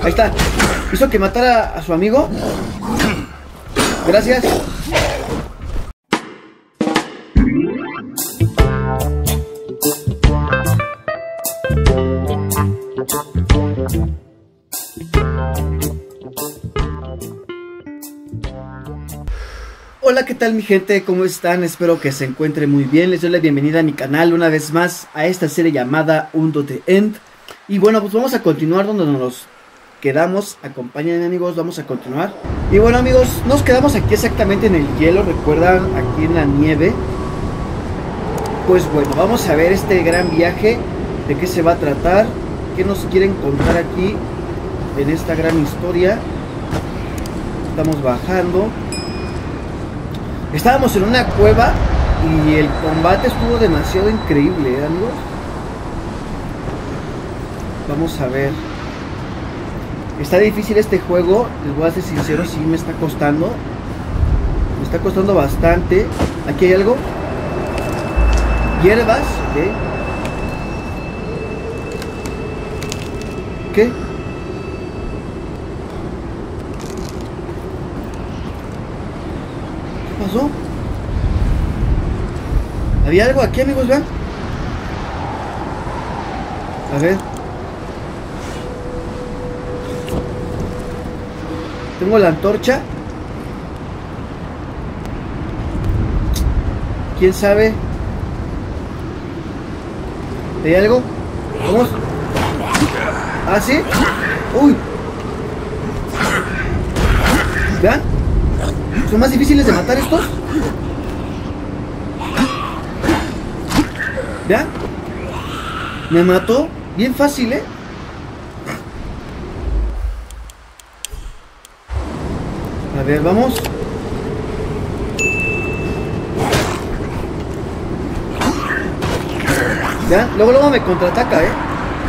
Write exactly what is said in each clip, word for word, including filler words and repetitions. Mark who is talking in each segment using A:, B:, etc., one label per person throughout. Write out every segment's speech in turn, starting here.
A: Ahí está. Hizo que matara a su amigo. Gracias. Hola, ¿qué tal mi gente? ¿Cómo están? Espero que se encuentren muy bien. Les doy la bienvenida a mi canal una vez más a esta serie llamada Unto the End. Y bueno, pues vamos a continuar donde nos quedamos. Acompáñenme amigos, vamos a continuar. Y bueno amigos, nos quedamos aquí exactamente en el hielo. ¿Recuerdan? Aquí en la nieve. Pues bueno, vamos a ver este gran viaje. ¿De qué se va a tratar? ¿Qué nos quieren contar aquí en esta gran historia? Estamos bajando. Estábamos en una cueva y el combate estuvo demasiado increíble, ¿eh, amigos? Vamos a ver. Está difícil este juego, les voy a ser sincero, sí me está costando. Me está costando bastante. Aquí hay algo. Hierbas, ¿ok? ¿Qué? ¿Qué pasó? Había algo aquí, amigos, vean. A ver. Tengo la antorcha. ¿Quién sabe? ¿Hay algo? ¿Vamos? ¿Ah, sí? ¡Uy! ¿Vean? ¿Son más difíciles de matar estos? ¿Vean? Me mató bien fácil, ¿eh? A ver, vamos. ¿Vean? Luego, luego me contraataca, ¿eh?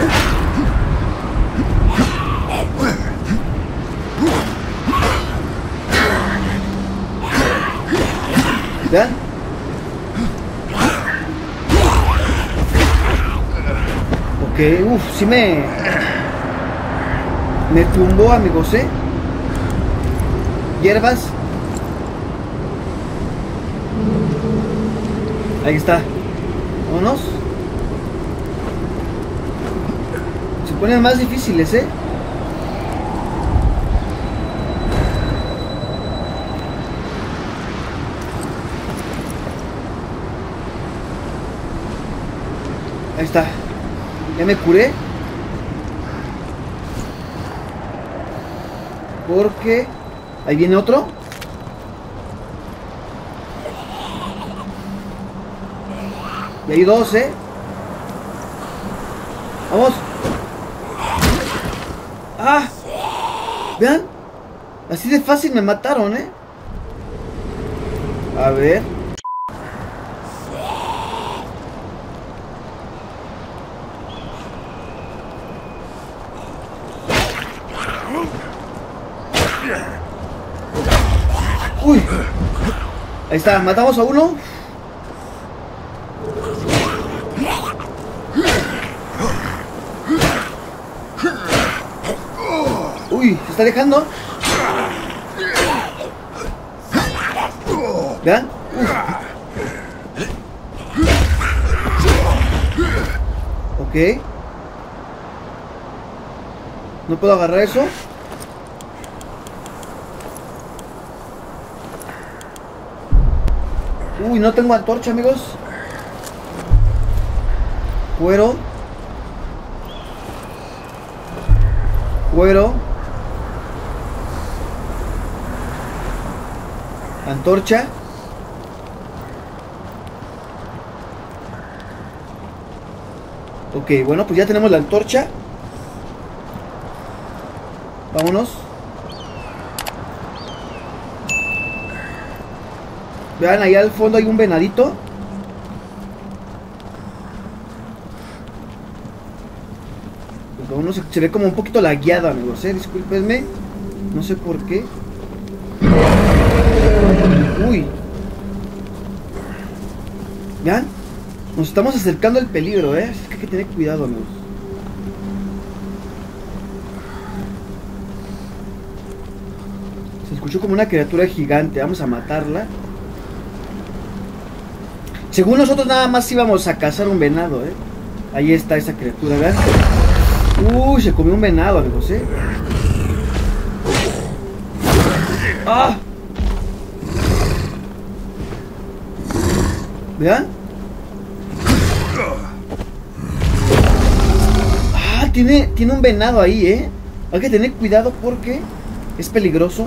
A: ¿Vean? Ok, uff, sí me... Me tumbó, amigos, ¿eh? Hierbas. Ahí está. Vámonos. Se ponen más difíciles, ¿eh? Ahí está. Ya me curé. Porque ahí viene otro. Y hay dos, ¿eh? Vamos. ¡Ah! Vean. Así de fácil me mataron, ¿eh? A ver. Uy. Ahí está, matamos a uno. Uy, se está dejando. Vean. Uf. Ok. No puedo agarrar eso. Uy, no tengo antorcha, amigos. Cuero. Cuero. Antorcha. Ok, bueno, pues ya tenemos la antorcha. Vámonos. Vean, ahí al fondo hay un venadito. Pues vámonos, se, se ve como un poquito lagueado, amigos, eh. Discúlpenme. No sé por qué. Uy. Vean. Nos estamos acercando al peligro, eh. Es que hay que tener cuidado, amigos. escuchó como una criatura gigante. Vamos a matarla. Según nosotros nada más íbamos a cazar un venado, ¿eh? Ahí está esa criatura, ¿verdad? Uy, se comió un venado, amigos, ¿eh? ¡Ah! ¿Vean? Ah, tiene, tiene un venado ahí, ¿eh? Hay que tener cuidado porque es peligroso.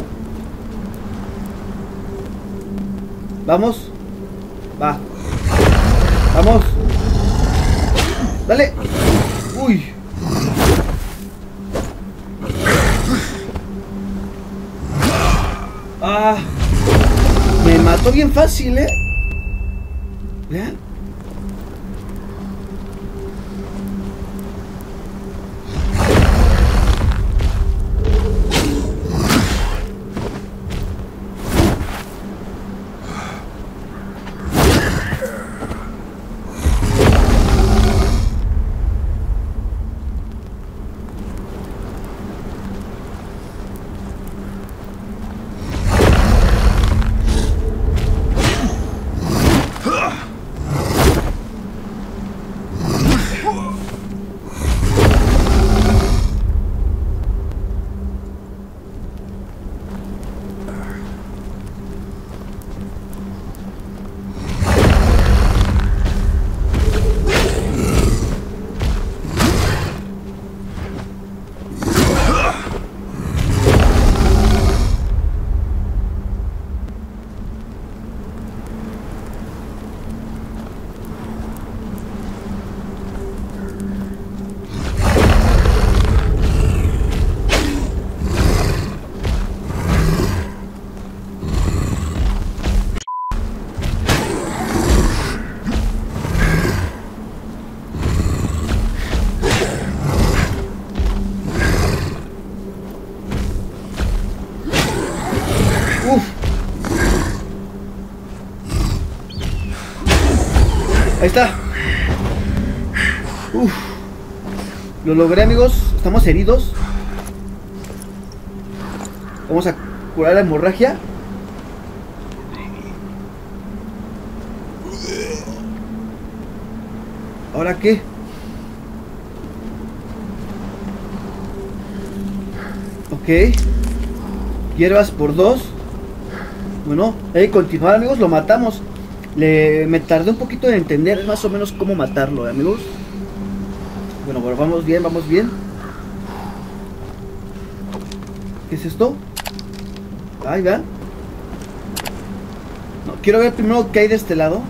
A: Vamos. Va. Vamos. Dale. Uy. Ah. Me mató bien fácil, ¿eh? Vean. Ahí está. Uf. Lo logré, amigos. Estamos heridos. Vamos a curar la hemorragia. ¿Ahora qué? Ok. Hierbas por dos. Bueno, hay que continuar, amigos. Lo matamos. Le, me tardé un poquito en entender más o menos cómo matarlo, ¿eh, amigos? Bueno, bueno, vamos bien, vamos bien. ¿Qué es esto? Ahí vean. No, quiero ver primero qué hay de este lado.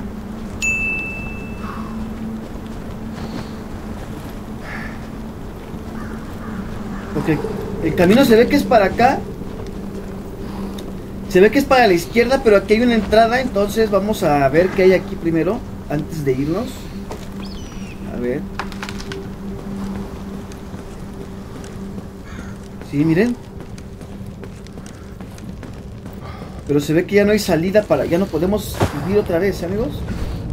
A: Ok, el camino se ve que es para acá. Se ve que es para la izquierda, pero aquí hay una entrada. Entonces vamos a ver qué hay aquí primero, antes de irnos. A ver. Sí, miren. Pero se ve que ya no hay salida para... Ya no podemos subir otra vez, ¿eh, amigos?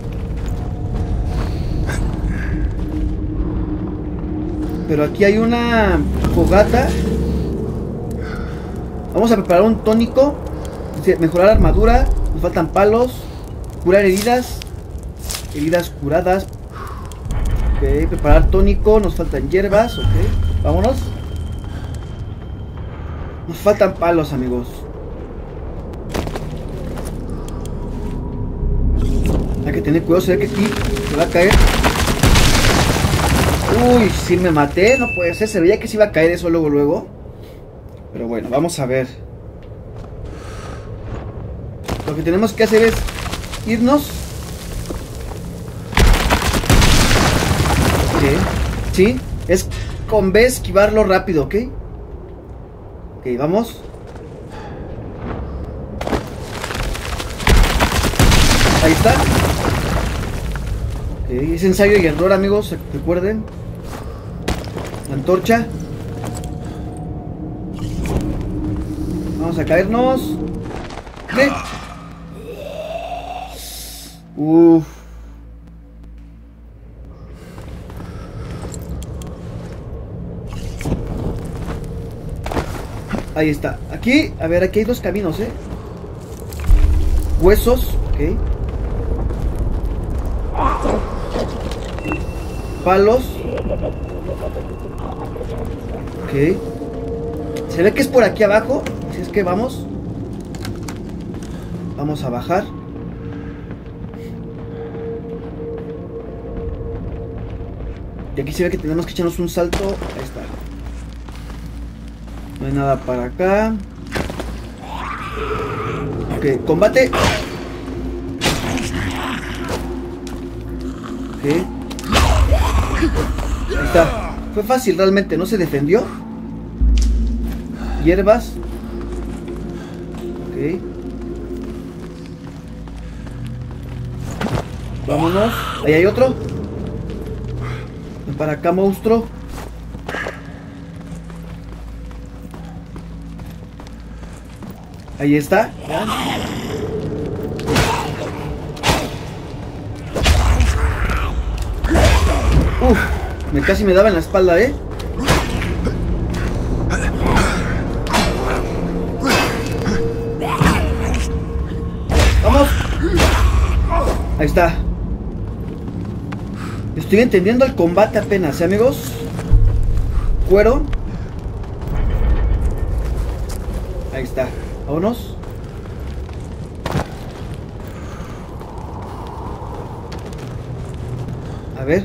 A: Pero aquí hay una fogata. Vamos a preparar un tónico. Mejorar la armadura. Nos faltan palos. Curar heridas. Heridas curadas. Ok, preparar tónico. Nos faltan hierbas. Ok, vámonos. Nos faltan palos, amigos. Hay que tener cuidado. Se ve que aquí se va a caer. Uy, si me maté. No puede ser. Se veía que se iba a caer eso luego, luego. Pero bueno, vamos a ver. Lo que tenemos que hacer es irnos. Ok. Sí, es con B esquivarlo rápido, ¿ok? Ok, vamos. Ahí está. Ok, es ensayo y error, amigos, recuerden. La antorcha. Vamos a caernos. ¿Qué? Uff. Ahí está. Aquí, a ver, aquí hay dos caminos, ¿eh? Huesos, ok. Palos. Ok. Se ve que es por aquí abajo. Así es que vamos. Vamos a bajar. Y aquí se ve que tenemos que echarnos un salto. Ahí está. No hay nada para acá. Ok, combate. Ok. Ahí está. Fue fácil realmente, no se defendió. Hierbas. Ok. Vámonos. Ahí hay otro. Ven para acá, monstruo. Ahí está. ¿Ya? Uf, me casi me daba en la espalda, ¿eh? Vamos. Ahí está. Estoy entendiendo el combate apenas, ¿eh, amigos? Cuero. Ahí está. Vámonos. A ver.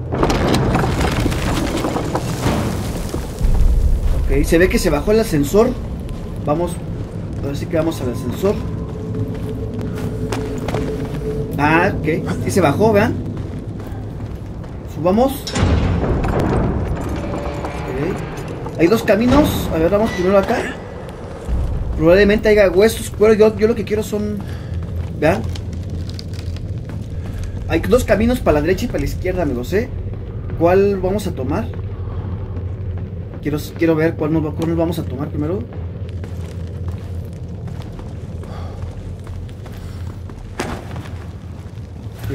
A: Ok, se ve que se bajó el ascensor. Vamos. Ahora sí que vamos al ascensor. Ah, ok. Sí se bajó, vean. Subamos. Ok. Hay dos caminos. A ver, vamos primero acá. Probablemente haya huesos, pero yo, yo lo que quiero son... Vean. Hay dos caminos para la derecha y para la izquierda, amigos, ¿eh? ¿Cuál vamos a tomar? Quiero, quiero ver cuál nos, cuál nos vamos a tomar primero. Ok.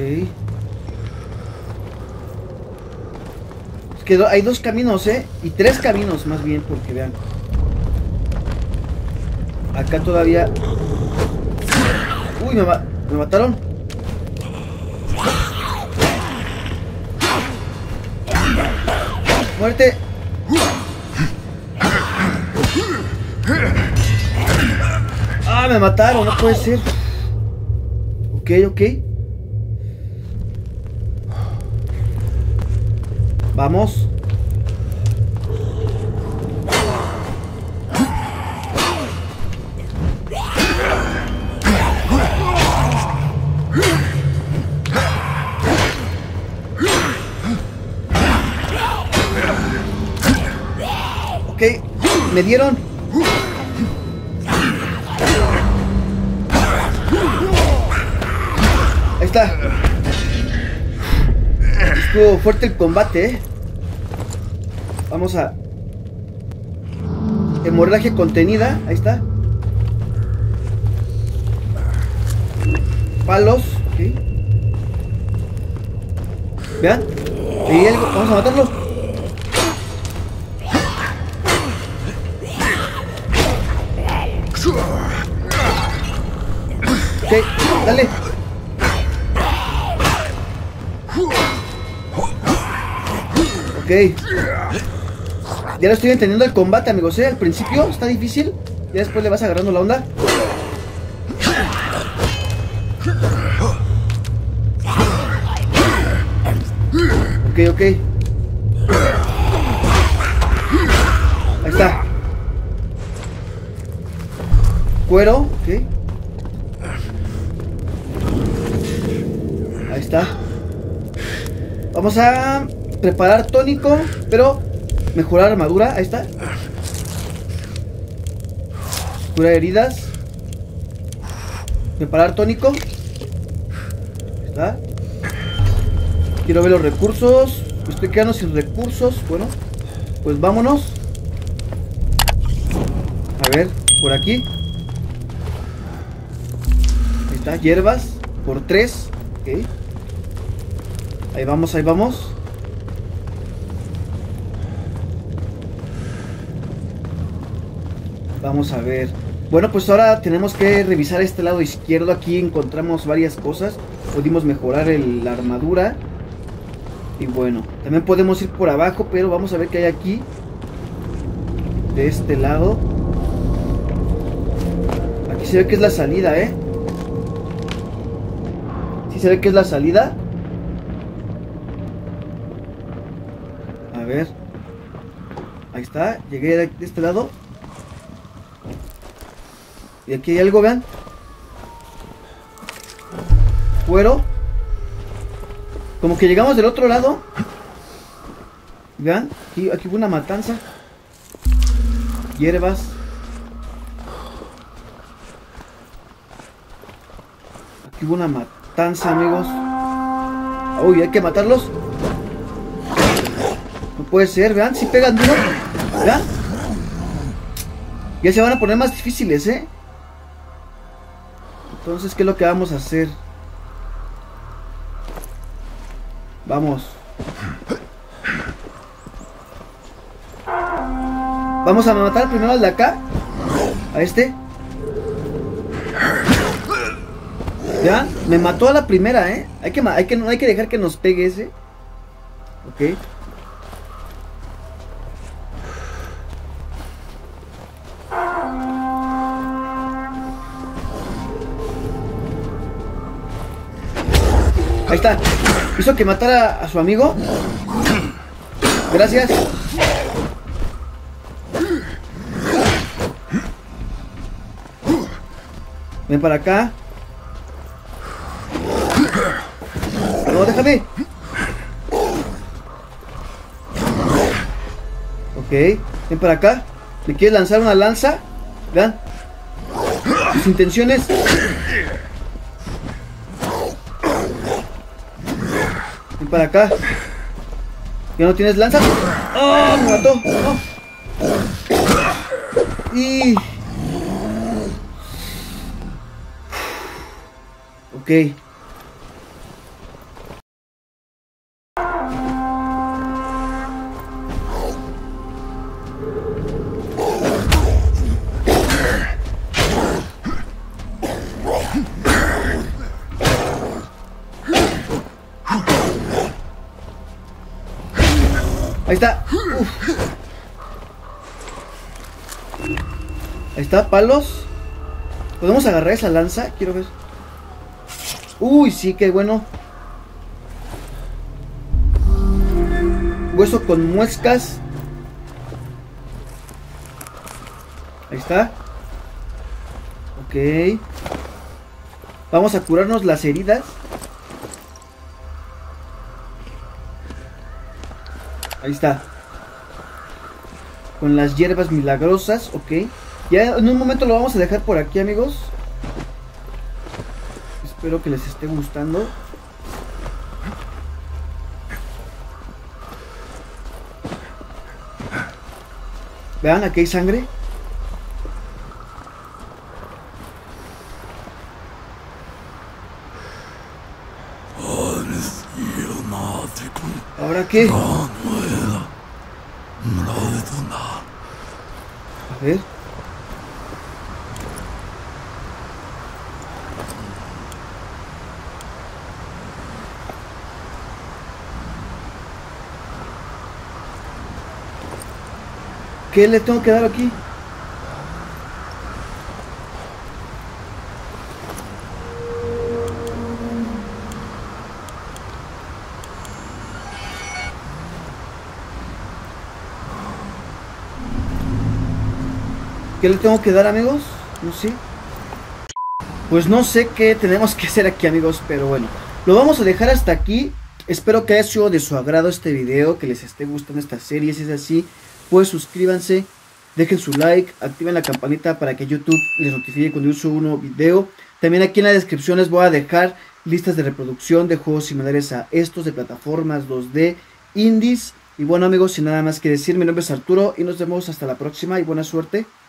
A: Es que do, hay dos caminos, ¿eh? Y tres caminos más bien, porque vean. Acá todavía... Uy, me, ma me mataron. Muerte. Ah, me mataron, no puede ser. Ok, ok. Vamos. Ok, me dieron. Ahí está. Estuvo fuerte el combate, ¿eh? Vamos a... Hemorragia contenida. Ahí está. Palos. Ok. Vean. Ahí algo. Vamos a matarlo. Ok, dale. Ok. Ya lo estoy entendiendo el combate, amigos, ¿eh? Al principio está difícil. Ya después le vas agarrando la onda. Ok, ok. Ahí está. Cuero, ok. Ahí está. Vamos a preparar tónico, pero mejorar armadura. Ahí está. Curar heridas. Preparar tónico. Ahí está. Quiero ver los recursos. Me estoy quedando sin recursos. Bueno, pues vámonos. A ver, por aquí. Ahí está, hierbas. Por tres. Ok. Ahí vamos, ahí vamos. Vamos a ver. Bueno, pues ahora tenemos que revisar este lado izquierdo. Aquí encontramos varias cosas. Pudimos mejorar el, la armadura. Y bueno, también podemos ir por abajo, pero vamos a ver qué hay aquí. De este lado. Aquí se ve que es la salida, ¿eh? ¿Sí se ve que es la salida? A ver. Ahí está, llegué de este lado. Y aquí hay algo, vean. Cuero. Como que llegamos del otro lado. Vean, aquí, aquí hubo una matanza. Hierbas. Aquí hubo una matanza, amigos. Uy, hay que matarlos. No puede ser, vean, si pegan duro. Vean. Ya se van a poner más difíciles, ¿eh? Entonces, ¿qué es lo que vamos a hacer? Vamos. Vamos a matar primero al de acá. A este. Vean, me mató a la primera, ¿eh? Hay que, hay que, no hay que dejar que nos pegue ese. Ok. Ahí está. Hizo que matara a su amigo. Gracias. Ven para acá. No, déjame. Ok. Ven para acá. ¿Me quieres lanzar una lanza? Vean. Sus intenciones. Ven para acá. ¿Ya no tienes lanza? ¡Oh! Me mató. ¡Oh! Y... Ok. Ahí está. Uf. Ahí está, palos. ¿Podemos agarrar esa lanza? Quiero ver. Uy, sí, qué bueno. Hueso con muescas. Ahí está. Ok. Vamos a curarnos las heridas. Ahí está. Con las hierbas milagrosas, ok. Ya en un momento lo vamos a dejar por aquí, amigos. Espero que les esté gustando. Vean, aquí hay sangre. ¿Ahora qué? A ver. ¿Qué le tengo que dar aquí? ¿Qué le tengo que dar, amigos? No sé. Pues no sé qué tenemos que hacer aquí, amigos, pero bueno, lo vamos a dejar hasta aquí. Espero que haya sido de su agrado este video, que les esté gustando esta serie. Si es así, pues suscríbanse, dejen su like, activen la campanita para que YouTube les notifique cuando yo subo un nuevo video. También aquí en la descripción les voy a dejar listas de reproducción de juegos similares a estos, de plataformas dos D, indies. Y bueno, amigos, sin nada más que decir, mi nombre es Arturo y nos vemos hasta la próxima y buena suerte.